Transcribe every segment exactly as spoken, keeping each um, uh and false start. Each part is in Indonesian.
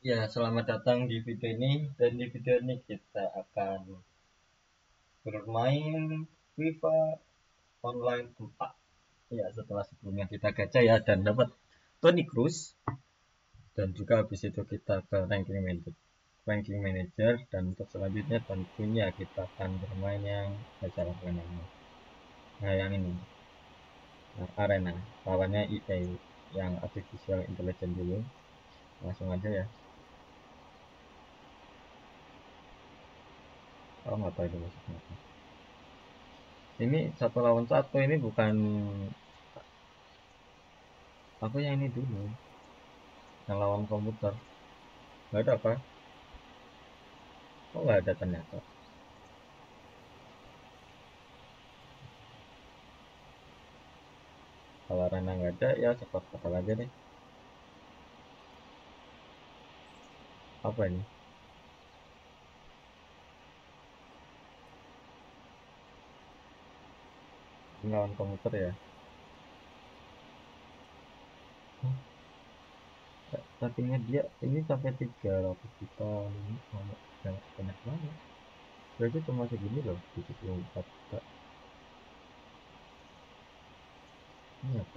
Ya, selamat datang di video ini. Dan di video ini kita akan bermain FIFA Online empat. Ya, setelah sebelumnya kita gacha ya dan dapat Toni Kroos. Dan juga habis itu kita ke ranking manager, ranking manager dan untuk selanjutnya tentunya kita akan bermain yang gacha lawanan. Nah, yang ini. Nah, arena. Lawannya E A yang artificial intelligence dulu. Langsung aja ya. Oh, nggak tahu itu maksudnya apa. Ini satu lawan satu, ini bukan aku yang ini dulu, yang lawan komputer. Nggak ada apa? Oh, nggak ada ternyata. Kalau Rana nggak ada ya cepat bakal aja deh. Apa ini? Ini lawan komputer ya. Hmm, ratingnya dia ini sampai tiga ratus juta. Ini banyak, banyak, banyak banget. Berarti cuma segini loh, tujuh puluh empat juta. Ini apa?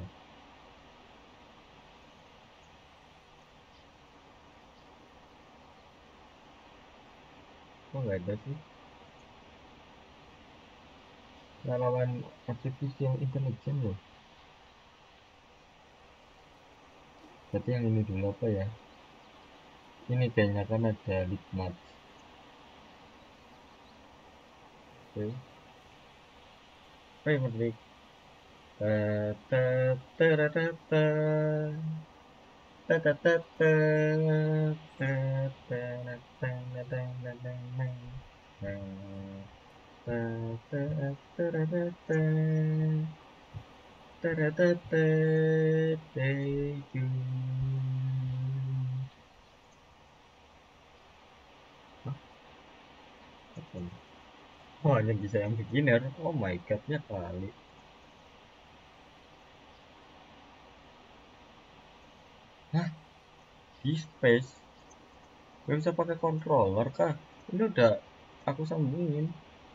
Kok nggak ada sih? Nah, lawan artificial intelligence loh. Berarti yang ini dulu apa ya? Ini kayaknya kan ada league match. Oke. Premier League. Ta ta ta ta ta ta. Ta ta ta ta. Ta ta ta ta ta ta ta ta. Ta ta ta ta ta ta. Ta ta ta ta. Thank you. Hah? Apa ini? Oh, hanya bisa yang beginner. Oh my god-nya kali. Hah? Di space? Gak bisa pakai controller kah? Ini udah aku sambungin.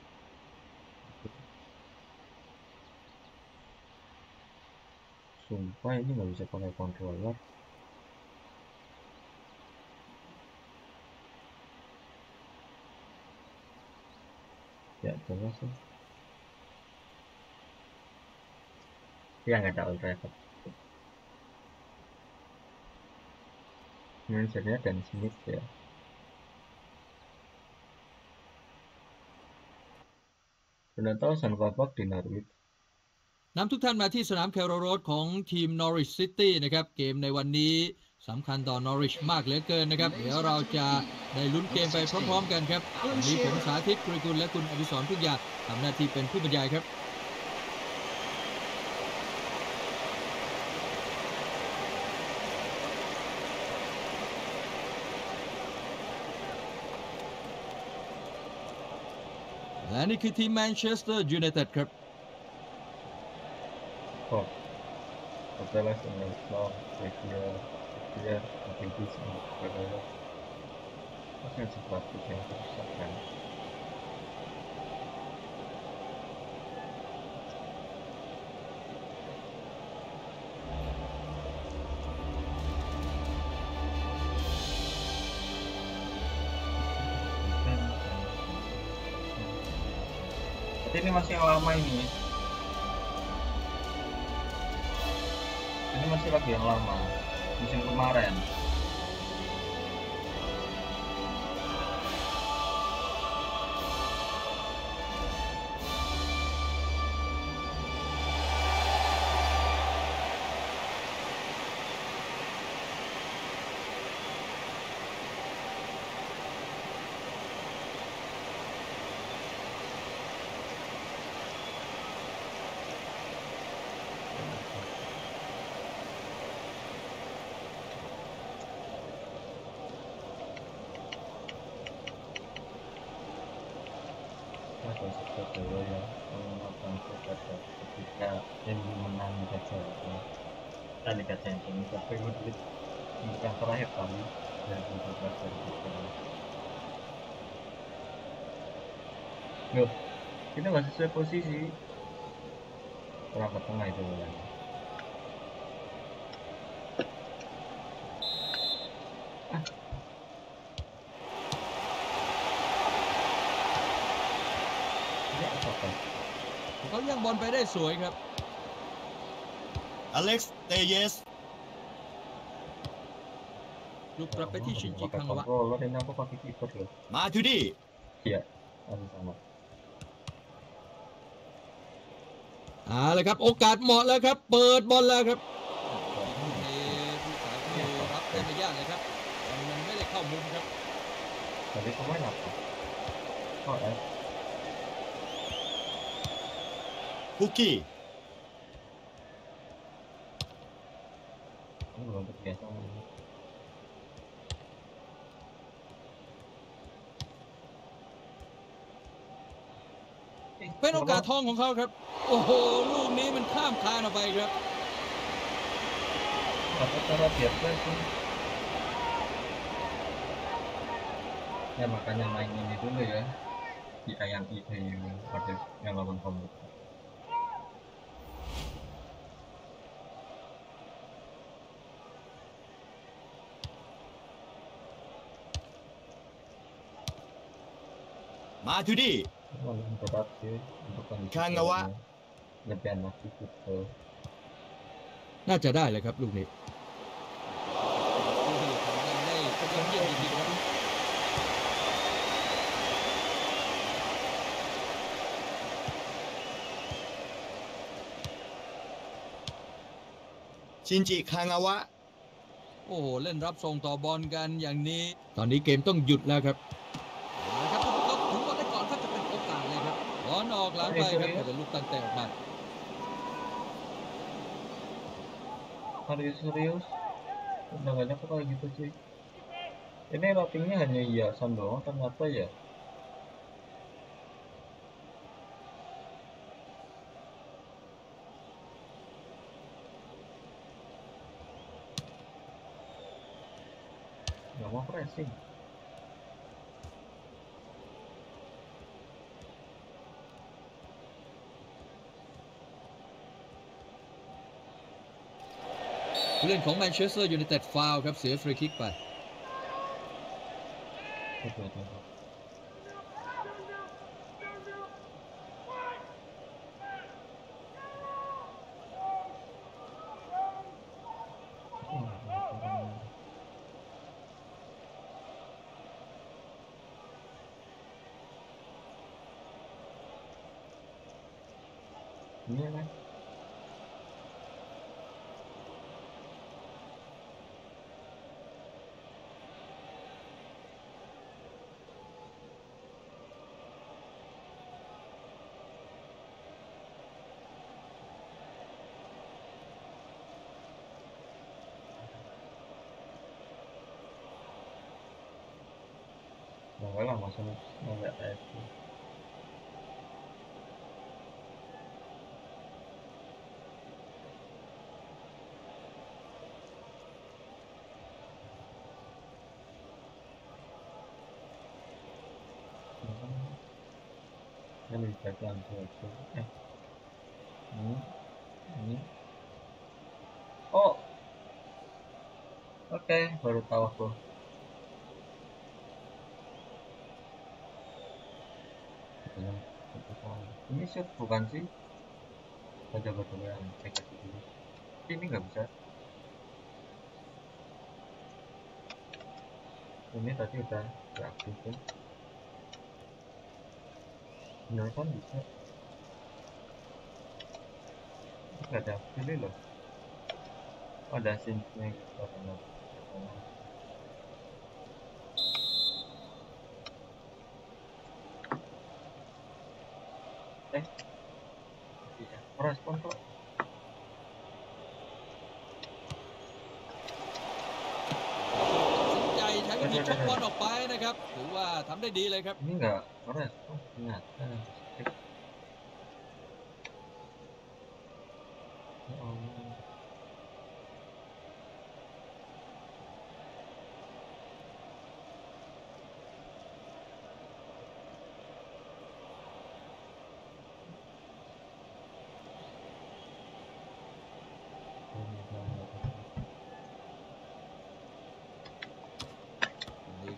Sumpah ini nggak bisa pakai controller. Ya jelas sih. Ya nggak ada all record. Manajernya dan Smith ya. Sudah tahu San Babak di Norwich. นำทุกท่านมาที่สนามแคโรโรดของทีม Norwich City นะครับเกมในวันนี้สำคัญต่อ Norwich มากเหลือเกินนะครับเดี๋ยวเราจะได้ลุ้นเกมไปพร้อมๆกันครับวันนี้ผมสาธิตกฤกุลและคุณอดิศรทุกอย่างทำหน้าที่เป็นผู้บรรยายครับและนี่คือทีม Manchester United ครับ Oh, setelah semester dia dia aktivis adalah akan sesuatu yang kerusakan. Tapi ini masih yang lama ini. Ini masih lagi yang lama, musim kemarin. Masa seperti itu ya, melakukan sesuatu ketika yang menang gacha ya. Tadi gacha yang ini tapi Madrid untuk yang terakhir kali dua ribu empat belas dua ribu tiga belas. Loh, kita nggak sesuai posisi. Kurang ke tengah itu bolanya. Ah. Ini apa kan? เขายังบอลไปได้สวยครับอเล็กซ์เตเยสลูกกลับไปที่ชินจิ Pakai คังวะ controller ini aku pakai keyboard loh. มาทูดี้ Iya, masih sama. เอาละครับโอกาสเหมาะแล้วครับ เปิดบอลแล้วครับเอผู้สายผู้รับได้ไม่ยากเลยครับแต่มันไม่ได้เข้ามุมครับ Tadi pemain apa? Oh, eh. คุกกี้ Ini belum terbiasa. เป็นโอกาสทองของเขาครับ โอ้โห ลูกนี้มันข้ามคานออกไปครับ Apa cara biasa itu? Ya makanya main ini dulu ya. Di ayam itu pada yang lawan komputer. มาทูดี้ Memang berat sih untuk kondisi Kangawa. lebih enak gitu. น่าจะได้เลยครับลูกนี้ทำได้ยอดเยี่ยมจริงๆครับชินจิคางาวะโอ้โห เล่นรับส่งต่อบอลกันอย่างนี้ ตอนนี้เกมต้องหยุดแล้วครับเอาละครับทุกคนถึงบอลได้ก่อนครับจะเป็นโอกาสเลยครับบอลออกหลังไปครับแต่เป็นลูกตั้งแต่ออกมา Serius serius. Undangannya kok kayak gitu sih? Ini ratingnya hanya hiasan doang ternyata ya. Nggak mau pressing. ผู้เล่นของแมนเชสเตอร์ยูไนเต็ดฟาวล์ครับเสียฟรีคิกไป Betul, betul. Ini kan? Nggak lah, masa nggak kayak itu. Ini lebih baik langsung aja. Eh, ini, ini. Oh, oke, baru tahu aku. Ini shoot bukan sih? Kita coba dulu yang cek aja dulu. Ini nggak bisa. Ini tadi udah diaktifin. Bener kan bisa. Ini nggak ada pilih loh. Oh, ada scene-nya gitu kan. Eh, iya, merespon kok. ตัดสินใจใช้วิธีชกบอลออกไปนะครับถือว่าทำได้ดีเลยครับ Ini nggak merespon ternyata. Ya Allah.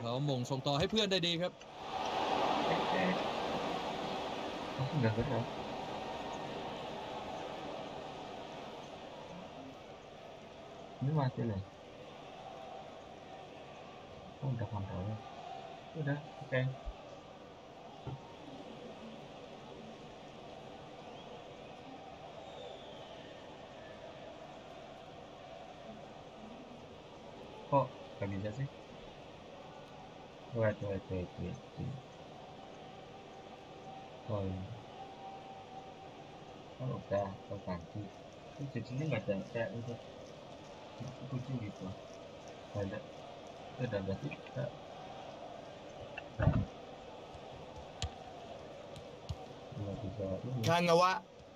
เขาหม่งส่งต่อให้เพื่อนได้ดีครับ Eh, aku nggak gerak. Ini mati loh. Oh, udah kontrol. Udah, oke. Kok nggak bisa sih? Wait, wait, wait, wait, wait. Oh, iya. Oh, udah, udah ganti. Terus di sini nggak ada kayak untuk kucing gitu. Nggak ada. Itu udah berarti kita nggak bisa ini. Kangawa.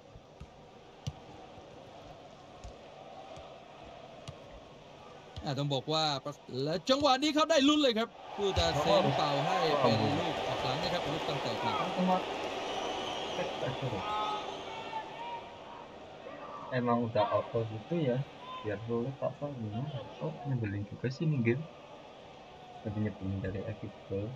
อ่าต้องบอกว่าและจังหวะนี้เขาได้ลุ้นเลยครับผู้ตัดสินเป่าให้เป็นลูกออกหลังนะครับเป็นลูกตั้งแต่ครับ Kan cuma tek aja loh. Emang udah auto gitu ya, biar sulit apa gimana? Oh, nyebelin juga sih nih game. Lebih nyebelin dari Epic Ball.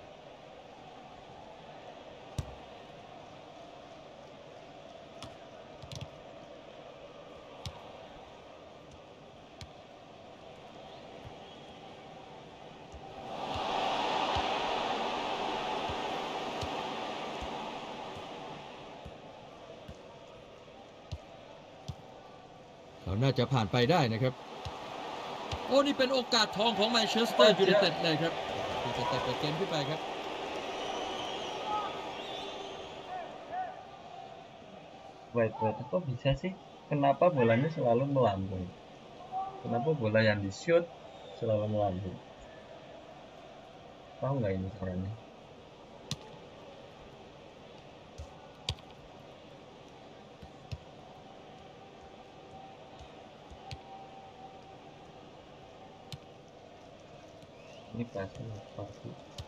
เขาน่าจะผ่านไปได้นะครับโอ้นี่เป็นโอกาสทองของแมนเชสเตอร์ยูไนเต็ดเลยครับที่จะแต่เปิดเกมขึ้นไปครับ Wait, wait, kok bisa sih? Kenapa bolanya selalu melambung? Kenapa bola yang di shoot selalu melambung? Tahu nggak ini caranya? Ini pasti pasti.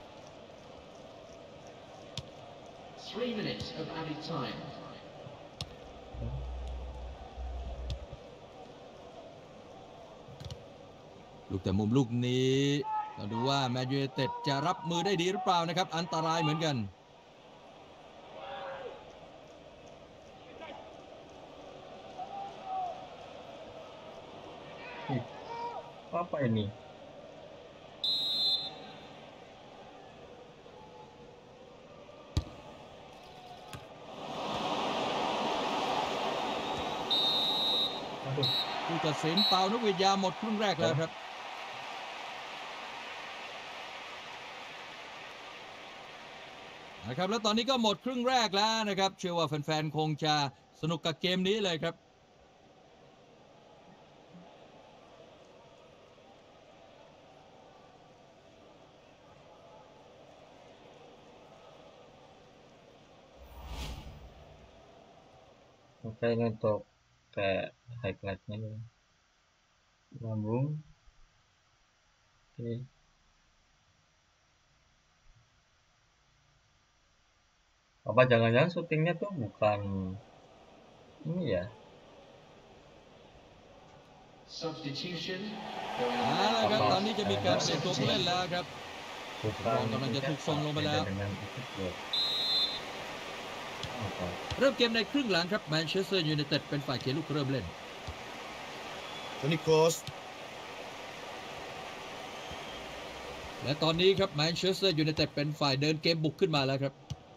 Three minutes of added time. ลูกแต่มุมลูกนี้เราดูว่าแมนยูไนเต็ดจะรับมือได้ดีหรือเปล่านะครับอันตรายเหมือนกัน Ih, apa ini? ผู้ตัดสินเป่านกหวีดยาวหมดครึ่งแรกแล้วครับนะครับแล้วตอนนี้ก็หมดครึ่งแรกแล้วนะครับเชื่อว่าแฟนๆคงจะสนุกกับเกมนี้เลยครับ Oke, ini untuk kayak highlightnya ya. Lambung. Oke. Apa jangan-jangan syutingnya tuh bukan ini ya? Substitution. เอาละครับตอนนี้จะมีการเปลี่ยนตัวผู้เล่นแล้วครับ Bukan. Ballกำลังจะถูกส่งลงไปแล้ว Beda dengan itu tuh. Apa? เริ่มเกมในครึ่งหลังครับแมนเชสเตอร์ยูไนเต็ดเป็นฝ่ายเขียนลูกเริ่มเล่น Toni Kroos. และตอนนี้ครับแมนเชสเตอร์ยูไนเต็ดเป็นฝ่ายเดินเกมบุกขึ้นมาแล้วครับ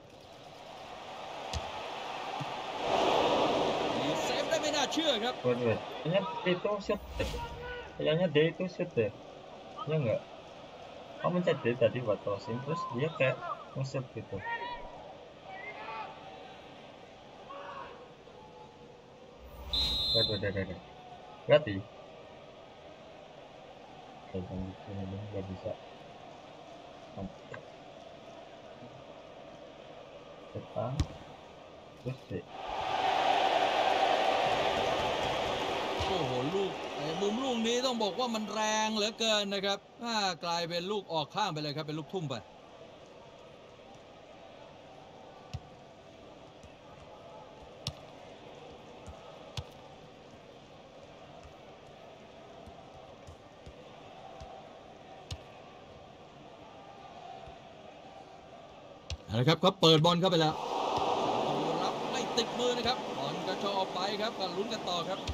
มีเซฟได้ไม่น่าเชื่อครับ Wait, wait. Kayaknya itu shoot deh. Kayaknya dia itu shoot deh. Ya enggak? Kamu mencet dia tadi buat crossing terus dia kayak nge-shoot gitu. Wait, wait, wait, wait. Berarti jangan gitu nih, nggak bisa. Depan terus deh. โอ้โหลูกไอ้มุมลูกนี้ต้องบอกว่ามันแรงเหลือเกินนะครับถ้ากลายเป็นลูกออกข้างไปเลยครับเป็นลูกทุ่มไปนะครับเขาเปิดบอลเข้าไปแล้วรับไม่ติดมือนะครับบอลกระโชกออกไปครับก็ลุ้นกันต่อครับ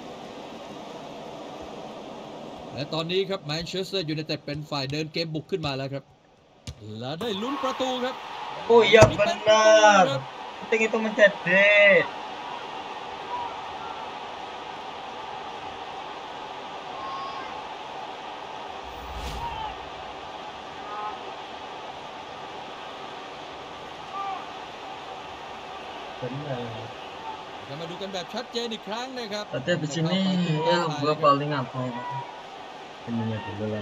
และตอนนี้ครับแมนเชสเตอร์ยูไนเต็ดเป็นฝ่ายเดินเกมบุกขึ้นมาแล้วครับและได้ลุ้นประตูครับ Oh iya benar, penting itu mencetak. Benar. จะมาดูกันแบบชัดเจนอีกครั้งนะครับ Tapi di sini ya gua paling apa? Ininya dulu lah.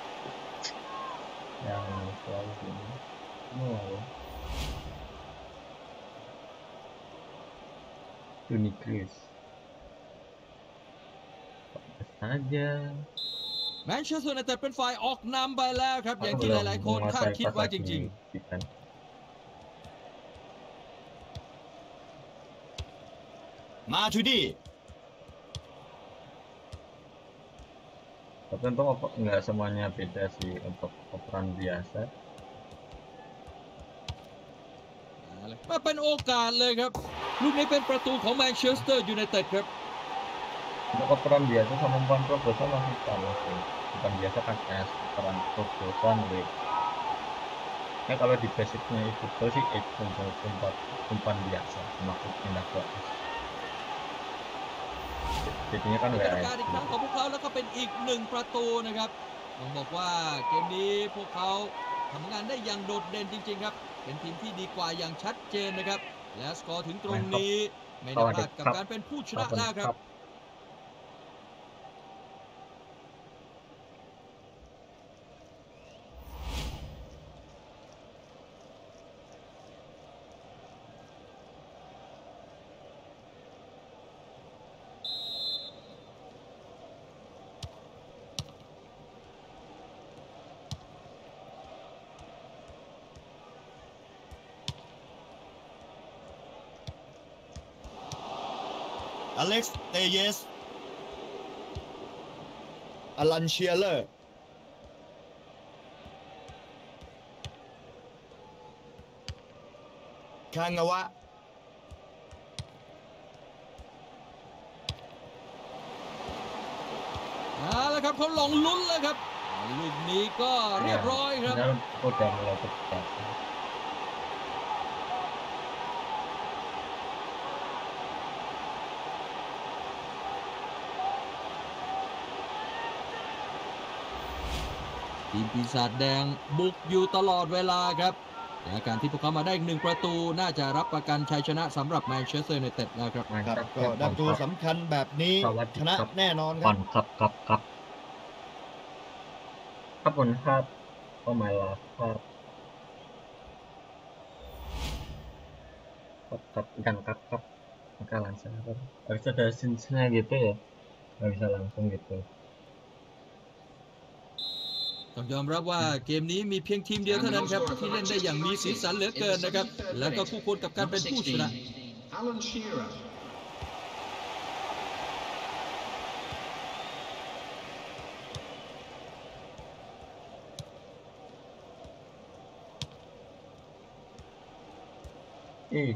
Yang selalu ini. Oh. Toni Kroos. Saja. แมนเชสเตอร์ยูไนเต็ดเป็นฝ่ายออกนำไปแล้วครับอย่างที่หลายๆคนคาดคิดไว้จริงๆมาทูดี้ Tapi untuk nggak semuanya beda sih untuk operan biasa. มาเป็นโอกาสเลยครับลูกนี้เป็นประตูของแมนเชสเตอร์ยูไนเต็ดครับ Untuk operan biasa sama umpan terobosan masih sama sih. Umpan biasa kan S, operan terobosan W. Ya kalau di basicnya itu tuh sih X untuk umpan umpan biasa, maksud pindah ke S. Jadinya kan W. การอีกครั้งของพวกเขาแล้วก็เป็นอีกหนึ่งประตูนะครับต้องบอกว่าเกมนี้พวกเขาทำงานได้อย่างโดดเด่นจริงๆครับเป็นทีมที่ดีกว่าอย่างชัดเจนนะครับและสกอร์ถึงตรงนี้ไม่ได้พลาดกับการเป็นผู้ชนะแล้วครับอเล็กซ์เตเยสอลันเชียเลอร์คางาวะเอาละครับเขาลงลุ้นแล้วครับลูกนี้ก็เรียบร้อยครับ Sekarang udah mulai pecah. Tim ปีศาจแดงบุกอยู่ตลอดเวลาครับและการที่พวกเขามาได้หนึ่งประตูน่าจะรับประกันชัยชนะสำหรับแมนเชสเตอร์ยูไนเต็ดแล้วครับครับก็ได้ประตูสำคัญแบบนี้ชนะแน่นอนครับครับครับครับครับผมครับก็หมายละครับครับครับdan kap kap maka langsung kan harus ada sinsnya gitu ya nggak bisa langsung gitu ต้องยอมรับว่าเกมนี้มีเพียงทีมเดียวเท่านั้นครับที่เล่นได้อย่างมีสีสันเหลือเกินนะครับแล้วก็คู่ควรกับการเป็นผู้ชนะ Alan Shearer. ih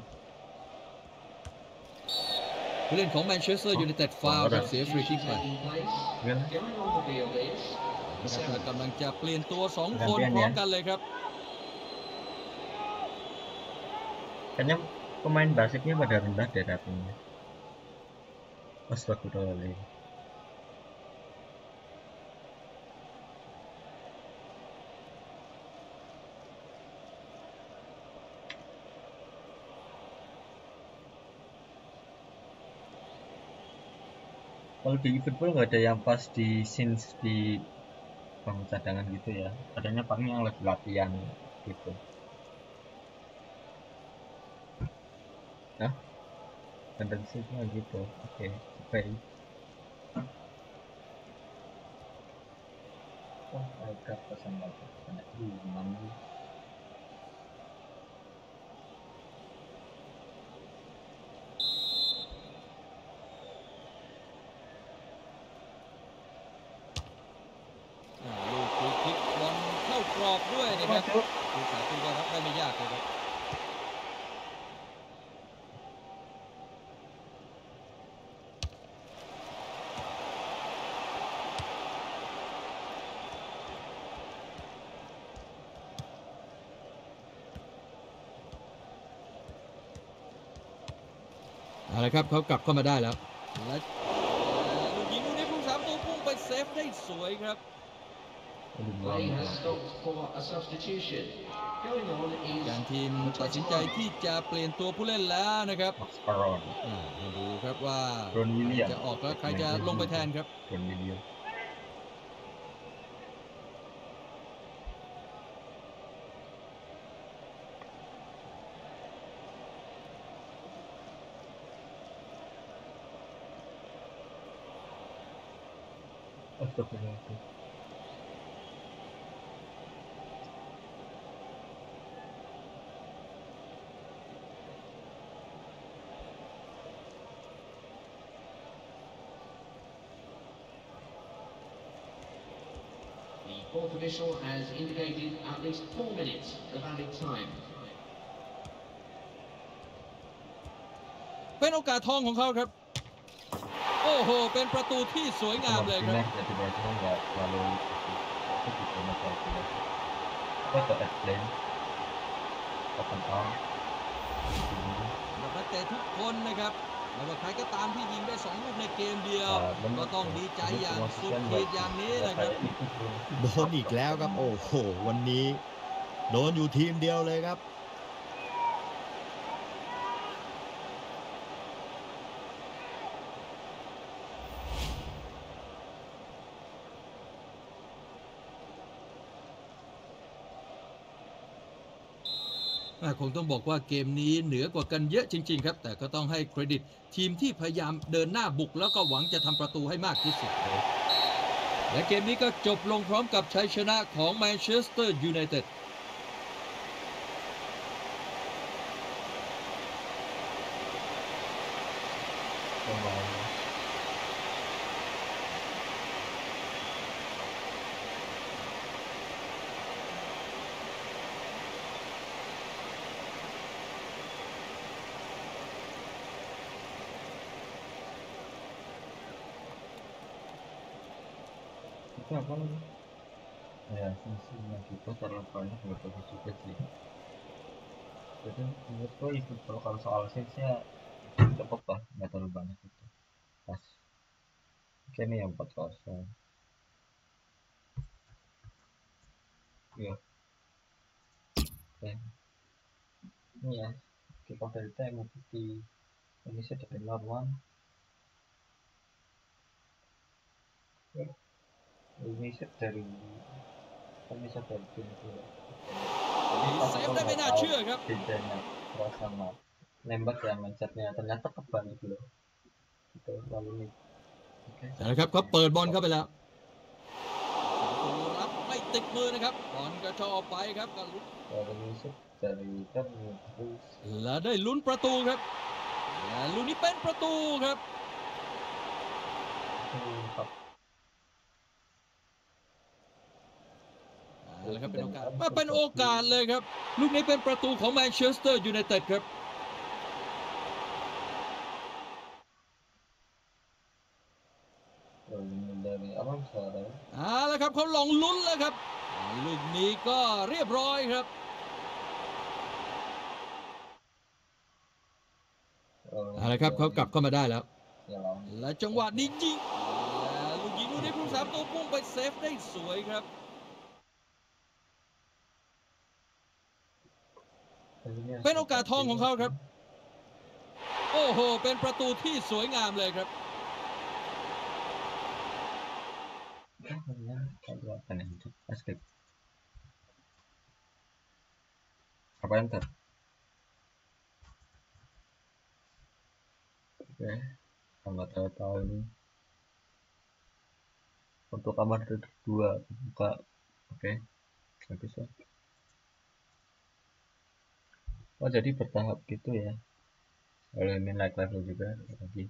ผู้เล่นของแมนเชสเตอร์ยูไนเต็ดฟาวล์ครับเสียฟรีคิกไป Taking place. gimana Going on the field is นะครับกำลังจะเปลี่ยนตัวสองคนพร้อมกันเลยครับ kayaknya pemain basicnya pada rendah deh ratingnya Astagfirullahaladzim kalau di football nggak ada yang pas di scenes di bangku cadangan gitu ya adanya paling yang lagi latihan gitu nah tendensinya gitu oke okay. Baik oh ada pesan lagi banyak mana ลูกฟรีคิกบอลเข้ากรอบด้วยนะครับผู้สาประตูก็รับได้ไม่ยากเลยครับเอาละครับเขากลับเข้ามาได้แล้วและลูกยิงลูกนี้ผู้สามตัวพุ่งไปเซฟได้สวยครับ Play has stopped for a substitution. Going on การ is ทีม number ตัดสินใจ twenty-one. ที่จะเปลี่ยนตัวผู้เล่นแล้วนะครับมักซ์คารอนอ่ามาดูครับว่าโรนวิลเลียมจะออกแล้วใครจะลงไปแทนครับโรนวิลเลียมอัสตัฟรุลลอฮ์ The fourth official has indicated at least four minutes of added time. เป็นโอกาสทองของเขาครับ โอ้โห เป็นประตูที่สวยงามเลยครับ Kemungkinan jadi Barcelona nggak terlalu itu juga masalah juga. Apa ke Edlin? Kapan tahu? นักเตะทุกคนนะครับไม่ว่าใครก็ตามที่ยิงได้สองลูกในเกมเดียว Nah, ก็ต้องดีใจอย่างสุดขีดอย่างนี้นะครับ kayak itu bro. โดนอีกแล้วครับ โอ้โห วันนี้ โดนอยู่ทีมเดียวเลยครับอ่าคงต้องบอกว่าเกมนี้เหนือกว่ากันเยอะจริงๆครับ แต่ก็ต้องให้เครดิตทีมที่พยายามเดินหน้าบุกแล้วก็หวังจะทำประตูให้มากที่สุด และเกมนี้ก็จบลงพร้อมกับชัยชนะของแมนเชสเตอร์ยูไนเต็ด Pemain. itu apa namanya? Ya, fungsinya kita terlalu banyak nggak bagus juga sih. Jadi menurutku itu kalau kalau soal sensnya cukup lah, nggak terlalu banyak itu. Pas. Oke nih yang empat kosong. Iya. Oke. Ini ya. Kick off dari time di Indonesia dari lawan. Indonesia dari Indonesia dari tim itu. Jadi pas เซ aku ฟได้ไม่ nggak น่า tahu เชื่อครับ bedanya keras sama nembak ya mindsetnya ternyata kebalik loh. Gitu lalu nih. Oke. เอาละครับเขาเปิดบอลเข้าไปแล้วประตูรับไม่ติดมือนะครับบอลกระชอกออกไปครับก็ลุ้น Dari Yusuf dari kan terus และได้ลุ้นประตูครับและลูกนี้เป็นประตูครับ empat เอาละครับเป็นโอกาสมาเป็นโอกาสเลยครับ ลูกนี้เป็นประตูของแมนเชสเตอร์ยูไนเต็ดครับ ini dari Alonso ada เอาละครับเขาลองลุ้นแล้วครับลูกนี้ก็เรียบร้อยครับ เอาละครับเขากลับเข้ามาได้แล้ว Yalam และจังหวะนี้ยิงและลูกยิงลูกนี้ผู้สามตัวพุ่งไปเซฟได้สวยครับ เป็นโอกาสทองของเขาครับ โอ้โห เป็นประตูที่สวยงามเลยครับ Kalau apa nih itu escape apa enter oke tambah tahu-tahu ini untuk kamar dua buka oke bagus ya oh jadi bertahap gitu ya kalau ini naik level juga lagi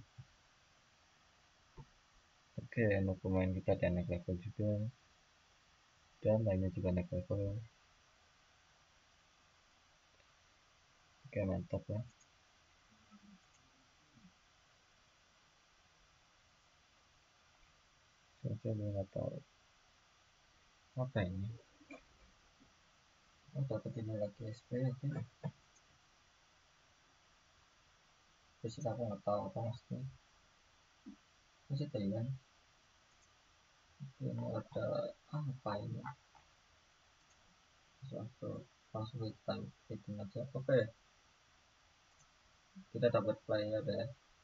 oke untuk pemain kita ada naik level juga dan lainnya juga naik level oke mantap ya saya nggak tahu apa ini oh dapat ini lagi S P aja Terus aku nggak tahu apa maksudnya. Masih Thailand. Ini ada apa ini? Langsung langsung kita hitung aja. Oke, kita dapat player ya.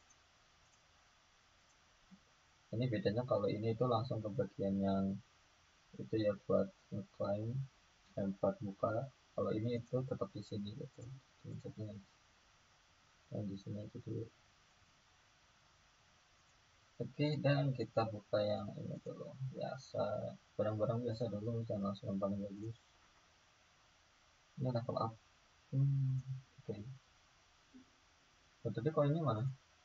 Ini bedanya kalau ini itu langsung ke bagian yang itu ya buat ngeklaim dan buat buka. Kalau ini itu tetap di sini gitu. Jadi yang di sini itu dulu. Oke, dan kita buka yang ini dulu. Biasa, barang-barang biasa dulu, jangan langsung yang paling bagus. Ini level up. Hmm, oke. Okay. Oh, tadi koinnya mana?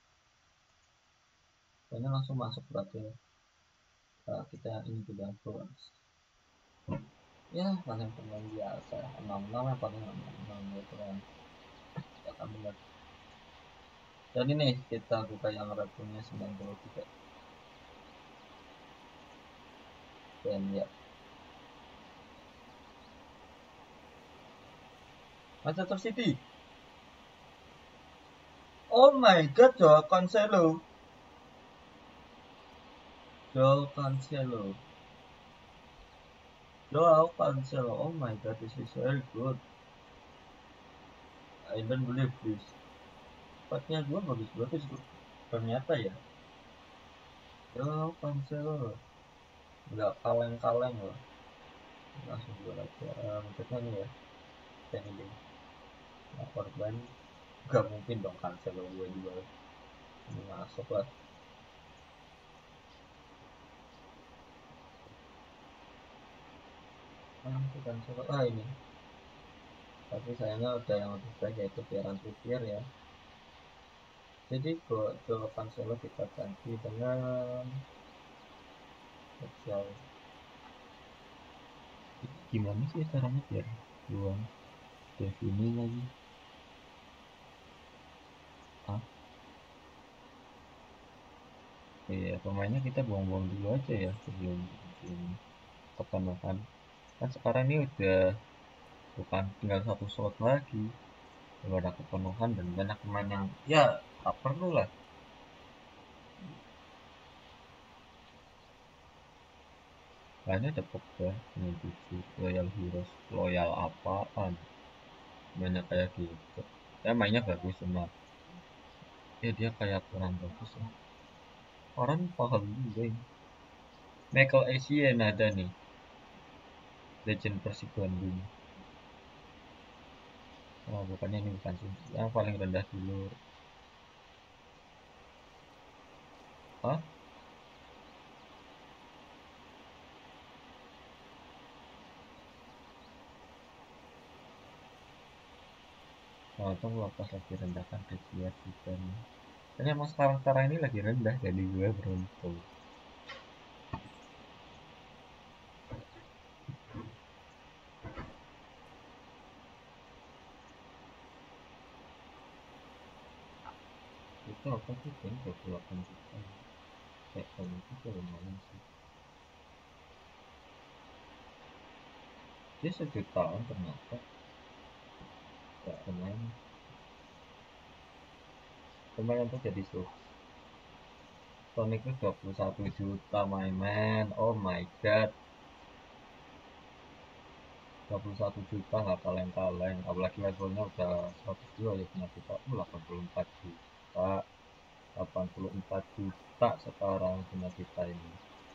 Koinnya langsung masuk berarti. Nah, kita ini tidak bronze. Ya, paling pemain biasa. enam enam ya paling enam enam gitu kan. Kita akan lihat. Dan ini kita buka yang ratingnya sembilan puluh tiga. Dan ya. Manchester City. Oh my god, Joao Cancelo. Joao Cancelo. Joao Cancelo. Oh my god, this is very good. I don't believe this. Tempatnya gue bagus-bagus ternyata ya. Joao Cancelo. Nggak kaleng-kaleng loh. Langsung gue aja. Uh, maksudnya nih ya. Dan ini. Nah, korban. Gak mungkin dong Cancelo gue juga. Ini masuk lah. Nah, itu Cancelo. Ah, ini. Tapi sayangnya udah yang lebih baik yaitu Kieran Trippier ya. Jadi kok Joao Cancelo kita ganti dengan Excel. Gimana sih caranya biar buang Devini lagi? Ah, iya pemainnya kita buang-buang dulu aja ya sebelum sebelum kepenuhan. Kan sekarang ini udah bukan tinggal satu slot lagi, udah ada kepenuhan dan banyak pemain yang ya tak perlu lah. Kayaknya ada Pogba dengan tujuh Loyal Heroes, Loyal apaan? Banyak kayak gitu. Ya mainnya bagus cuma ya dia kayak kurang bagus lah. Orang paham juga ini. Michael Essien ada nih, Legend Persib Bandung. Oh, bukannya ini bukan sih. Yang paling rendah dulu. Hah? Oh, tunggu pas lagi rendahkan Rekiat juga nih. Dan emang sekarang-sekarang ini lagi rendah jadi gue beruntung. Itu apa sih? Kayaknya dua puluh delapan juta. Kayak kalau itu tuh lumayan sih. Dia sejutaan ternyata. Ya lumayan. Lumayan tuh jadi sub. Sonic itu dua puluh satu juta my man. Oh my god. dua puluh satu juta nggak kaleng-kaleng. Apalagi levelnya udah seratus dua ya punya kita. Uh, delapan puluh empat juta. delapan puluh empat juta sekarang punya kita ini.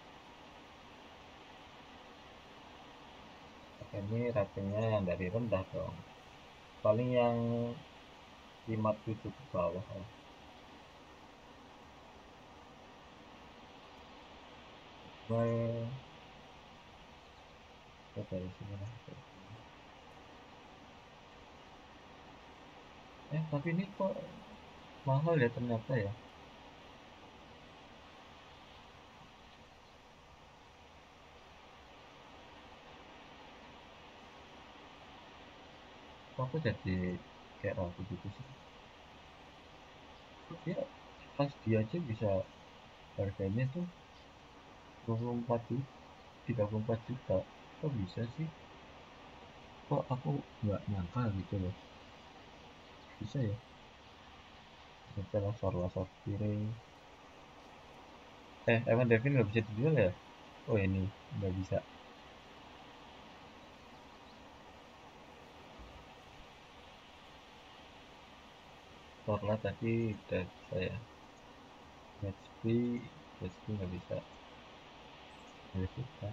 Oke, ini ratingnya yang dari rendah dong. Paling yang lima puluh tujuh ke bawah lah. Well, kita dari sini lah. Eh, tapi ini kok mahal ya ternyata ya. Kok aku jadi kayak ragu gitu sih. Kok dia pas dia aja bisa harganya tuh dua puluh empat juta, tiga puluh empat juta. Kok bisa sih? Kok aku nggak nyangka gitu loh. Bisa ya? misalnya Sorla Sorkire. Eh, emang Devin nggak bisa dijual ya? Oh ini nggak bisa. Sorla tadi udah saya match fee, match fee nggak bisa. Nggak bisa.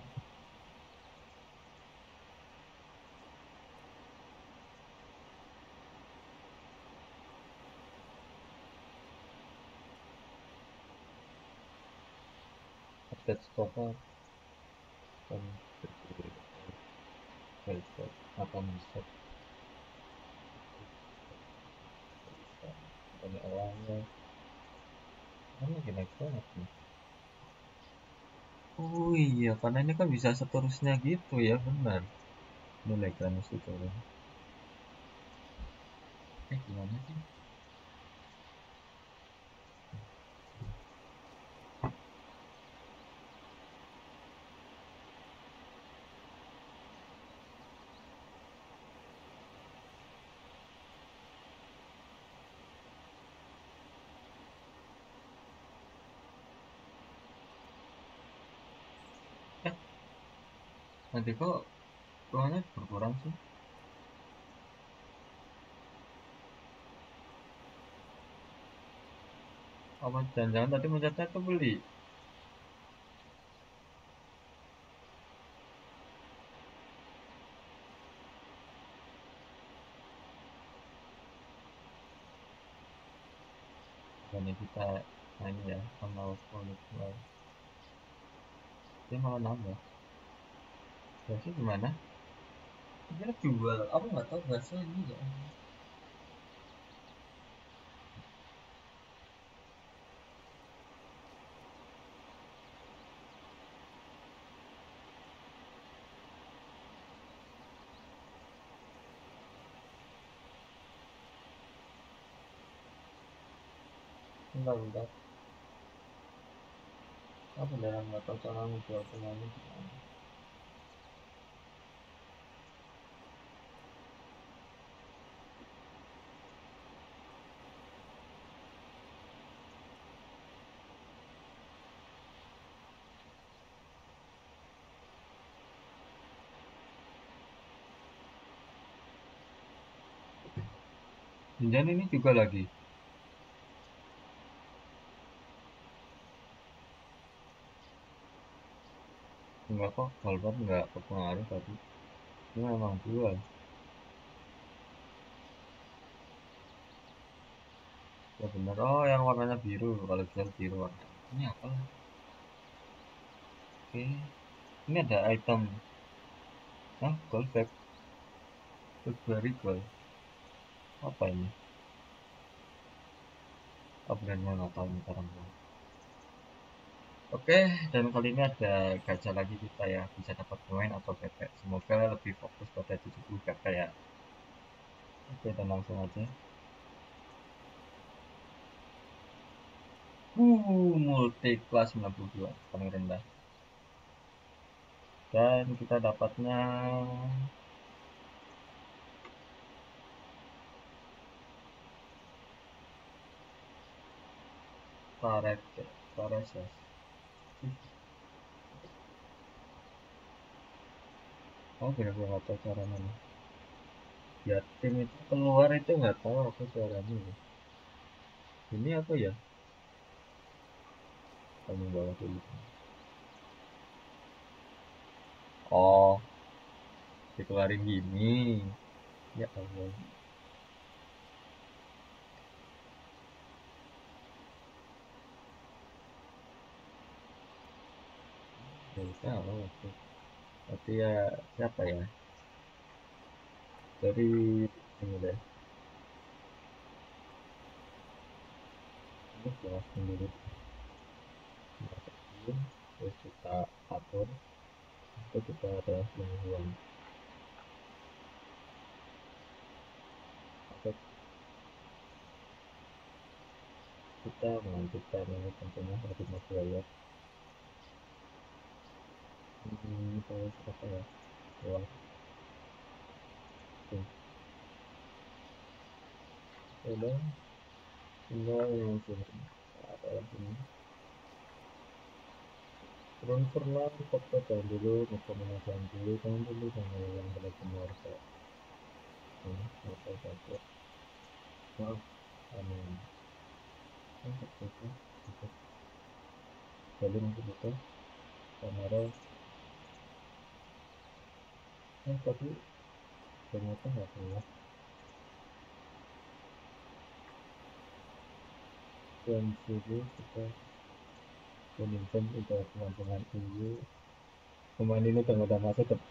Update score kan apa bisa bisa dari awalnya kan lagi naik banget nih. Oh iya, karena ini kan bisa seterusnya gitu ya, benar. Ini lekan itu turun. Eh gimana sih? Eh nanti kok ruangnya berkurang sih? Apa jangan-jangan tadi mencetnya tuh beli? Bukannya kita nah ini ya, sama kualitas dia malah nambah. Bahasnya gimana? Kira jual, aku nggak tahu bahasa ini ya. Enggak, enggak. Aku beneran nggak tahu cara ngejual pemainnya gimana. Dan ini juga lagi. Enggak kok, Valvat enggak berpengaruh tadi. Ini memang jual. Ya bener. Oh, yang warnanya biru. Kalau jual biru warnanya. Ini apa lagi? Oke. Ini ada item. Hah? Gold back. February gold. Apa ini? Oh, brandnya nggak tahu nih sekarang. Oke, dan kali ini ada gacha lagi kita ya. Bisa dapat poin atau P P. Semoga lebih fokus pada tujuh puluh P P ya. Oke, dan langsung aja. Uh, multi kelas sembilan puluh dua. Paling rendah. Dan kita dapatnya Taret, Tareses. Oh, benar-benar nggak tahu caranya nih. Ya, tim itu keluar itu nggak tahu aku caranya nih. Ini apa ya? Kamu bawa dulu. Oh, dikeluarin gini. Ya Allah. Nggak tahu aku. Tapi ya siapa ya? Dari ini deh. Ini kelas sendiri. Kita kecil, terus kita atur. Itu kita ada pengumuman. Atau kita menentukan ini tentunya Harry Maguire. Hmm, terus apa ya? Keluar. Tuh. Udah. tinggal yang sini ada sini turun pernah foto jangan dulu mau jangan dulu jangan dulu jangan yang boleh keluar saya ini foto foto maaf amin untuk itu itu jalur untuk itu kamera yang tadi ternyata nggak keluar dan sini kita menyimpan udah teman-teman ini pemain ini udah udah masuk ke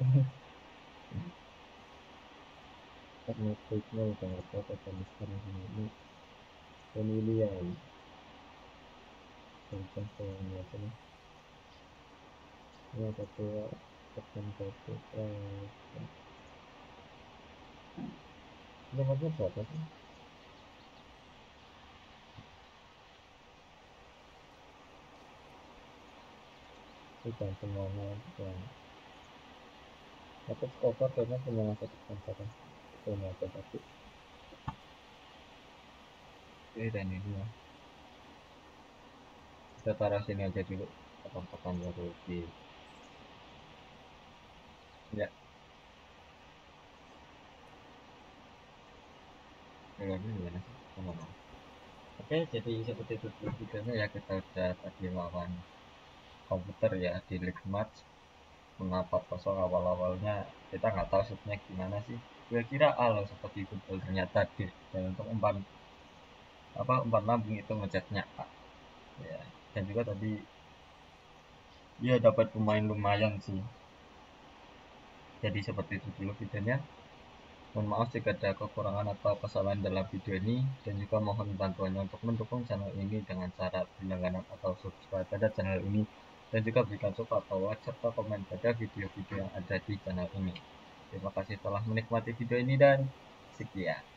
karena triknya udah nggak apa apa sekarang ini pemilihan tentang semuanya aja nih ini ada dua tekan satu nomornya berapa sih sudah semuanya yang dapat cover karena punya satu tekan punya satu oke dan ini ya kita taruh sini aja dulu tekan-tekan baru di ya gimana sih teman-teman. Oke jadi seperti itu videonya ya kita udah tadi lawan komputer ya di League Match mendapat kosong awal-awalnya kita nggak tahu shootnya gimana sih gue kira alo seperti itu ternyata di dan untuk umpan apa umpan lambung itu ngecatnya A ya dan juga tadi ya dapat pemain lumayan sih jadi seperti itu dulu videonya mohon maaf jika ada kekurangan atau kesalahan dalam video ini dan juga mohon bantuannya untuk mendukung channel ini dengan cara berlangganan atau subscribe pada channel ini dan juga berikan suka atau like serta komen pada video-video yang ada di channel ini. Terima kasih telah menikmati video ini dan sekian.